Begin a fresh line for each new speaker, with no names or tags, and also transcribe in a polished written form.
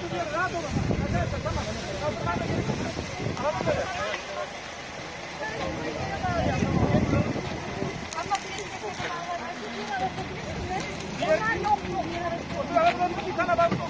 Rahat olun. Arkadaşlar tamam. Kapıdan da gelin. Araba böyle.
Ama benim de onlar yok.
Otur arabadan bir tane bak.